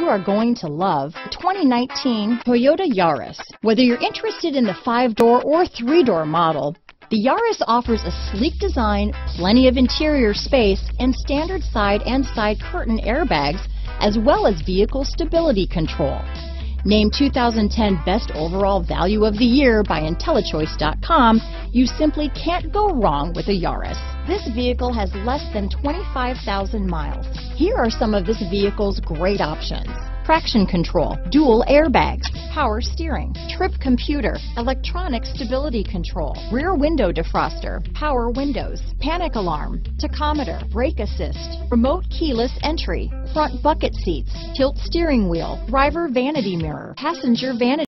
are going to love the 2019 Toyota Yaris. Whether you're interested in the 5-door or 3-door model, the Yaris offers a sleek design, plenty of interior space, and standard side and side curtain airbags, as well as vehicle stability control. Named 2010 Best Overall Value of the Year by IntelliChoice.com, you simply can't go wrong with a Yaris. This vehicle has less than 25,000 miles. Here are some of this vehicle's great options: traction control, dual airbags, power steering, trip computer, electronic stability control, rear window defroster, power windows, panic alarm, tachometer, brake assist, remote keyless entry, front bucket seats, tilt steering wheel, driver vanity mirror, passenger vanity